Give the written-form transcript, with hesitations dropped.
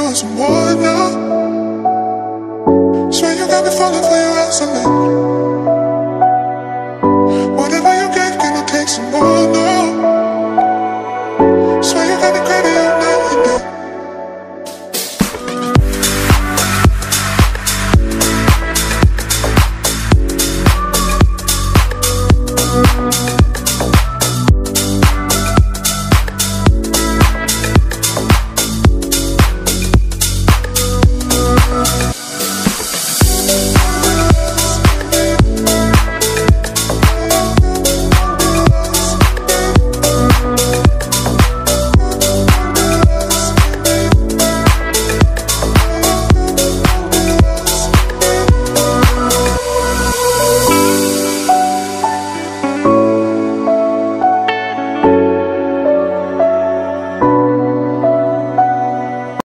want some more now. Swear you got me falling for your eyes,